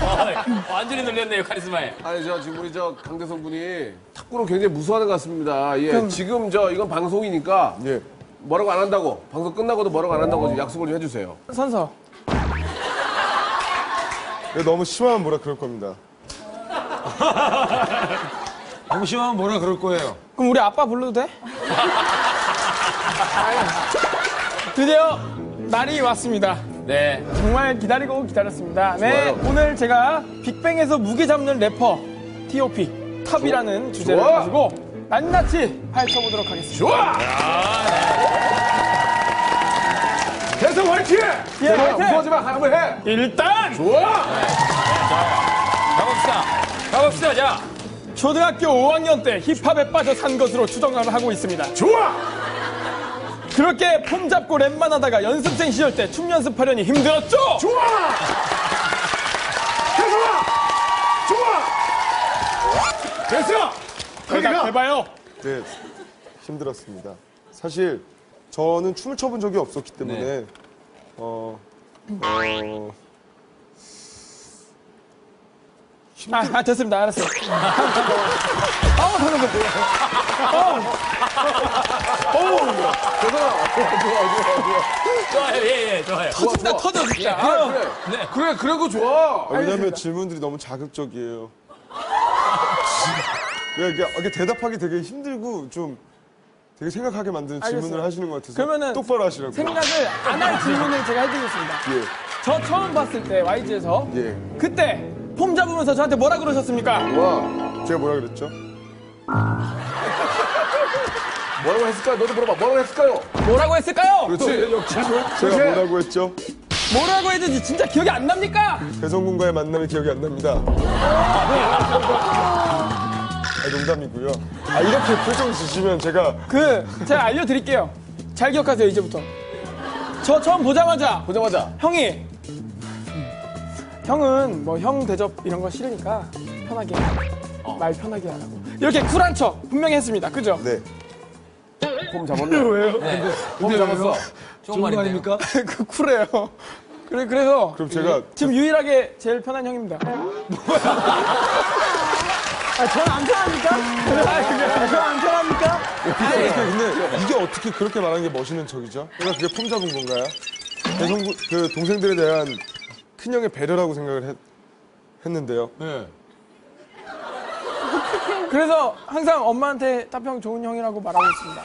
완전히 놀렸네요, 카리스마에. 아니, 지금 우리 강대성 군이 탁구를 굉장히 무서워하는 것 같습니다. 예, 지금 이건 방송이니까. 예. 뭐라고 안 한다고. 방송 끝나고도 뭐라고 안 한다고 약속을 좀 해주세요. 선서. 너무 심하면 뭐라 그럴 겁니다. 너무 심하면 뭐라 그럴 거예요. 그럼 우리 아빠 불러도 돼? 드디어 날이 왔습니다. 네. 정말 기다리고 기다렸습니다. 네, 좋아요. 오늘 제가 빅뱅에서 무게 잡는 래퍼 T.O.P. 탑이라는 주제를 좋아. 가지고 낱낱이 파헤쳐보도록 하겠습니다. 좋아! 대성 화이팅! 예, 화이팅! 무서워하지 마, 한번 해! 일단 좋아! 가봅시다, 자. 초등학교 5학년 때 힙합에 빠져 산 것으로 추정을 하고 있습니다. 좋아! 그렇게 폼 잡고 랩만 하다가 연습생 시절 때 춤 연습하려니 힘들었죠? 좋아! 대성아! 좋아! 됐어! 대답해봐요. 네, 힘들었습니다. 사실 저는 춤을 춰본 적이 없었기 때문에 됐습니다. 알았어요. 좋아요, 예, 좋아요. 터진다, 터져, 진짜. 그래, 그거 좋아! 왜냐면 질문들이 너무 자극적이에요. 이게 대답하기 되게 힘들고 좀 되게 생각하게 만드는 질문을 알겠어요. 하시는 것 같아서 그러면은 똑바로 하시라고요. 생각을 안 할 질문을 제가 해드리겠습니다. 예, 저 처음 봤을 때 YG에서 예. 그때 폼 잡으면서 저한테 뭐라 그러셨습니까? 와, 제가 뭐라 그랬죠? 뭐라고 했을까요? 너도 물어봐. 뭐라고 했을까요? 뭐라고 했을까요? 그렇지. 제가 뭐라고 했죠? 뭐라고 했는지 진짜 기억이 안 납니까? 대성군과의 만남이 기억이 안 납니다. 농담이고요. 이렇게 표정 지시면 제가 제가 알려드릴게요. 잘 기억하세요, 이제부터. 저 처음 보자마자 형은 뭐 형 대접 이런 거 싫으니까 편하게 말 편하게 하라고 이렇게 쿨한 척 분명히 했습니다. 그죠? 네. 폼 잡았네. 왜요? 폼 잡았어. 좋은 말 아닙니까? 그 쿨해요. 그래서 그럼 제가 지금 유일하게 제일 편한 형입니다. 저는 안 편합니까? 저는 안 편합니까? 근데 이게 어떻게 그렇게 말하는 게 멋있는 척이죠? 제가 그게 폼 잡은 건가요? 대성군 그 동생들에 대한 큰 형의 배려라고 생각을 했는데요. 네. 그래서 항상 엄마한테 따평 좋은 형이라고 말하고 있습니다.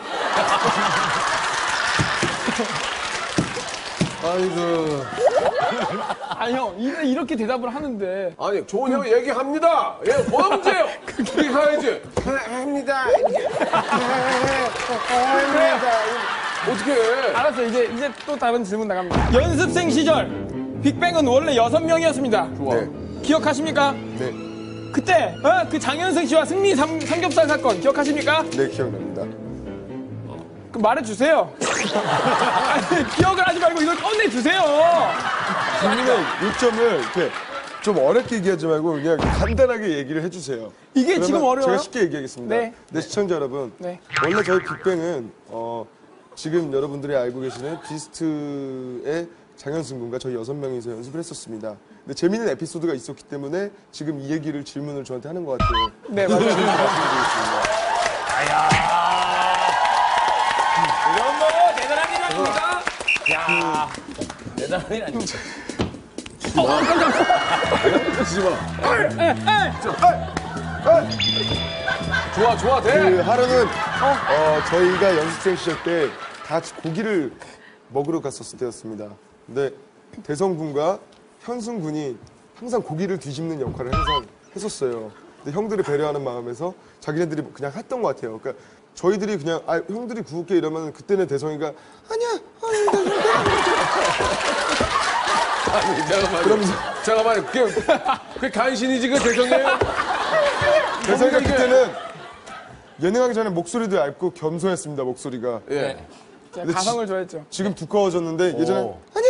아이고. 아니 형 이렇게 대답을 하는데 아니, 좋은 형 얘기합니다. 예, 언제요? 그렇게 가야지. 합니다. 어떻게 해? 알았어요. 이제 또 다른 질문 나갑니다. 연습생 시절 빅뱅은 원래 6명이었습니다. 좋아. 네. 기억하십니까? 네. 그때 그 장현승 씨와 승리 삼겹살 사건 기억하십니까? 네, 기억납니다. 그럼 말해주세요. 아니, 기억을 하지 말고 이걸 꺼내주세요. 아니면 요점을 이렇게 좀 어렵게 얘기하지 말고 그냥 간단하게 얘기를 해주세요. 이게 그러면 지금 어려워요? 제가 쉽게 얘기하겠습니다. 네. 네, 시청자 여러분. 네. 원래 저희 빅뱅은 지금 여러분들이 알고 계시는 비스트의 장현승 군과 저희 6명이서 연습을 했었습니다. 근데 재미있는 에피소드가 있었기 때문에 지금 이 얘기를 질문을 저한테 하는 것 같아요. 네, 맞아요. 말씀드리겠습니다. 이런 거 대단한 일 아닙니까? 야 대단한 일 아닙니까? 하지 마. 좋아, 돼. 그 하루는 저희가 연습생 시절 때 다 같이 고기를 먹으러 갔었을 때였습니다. 근데 대성 군과 현승 군이 항상 고기를 뒤집는 역할을 항상 했었어요. 근데 형들을 배려하는 마음에서 자기네들이 그냥 했던 것 같아요. 그러니까 저희들이 그냥 형들이 구울게 이러면 그때는 대성이가 아니야. 잠깐만요. 그게 간신이지, 그 대성이에요? 대성이가 그때는 예능하기 전에 목소리도 얇고 겸손했습니다. 목소리가. 예. 제가 가성을 좋아했죠. 지금 두꺼워졌는데 예전에 아니야.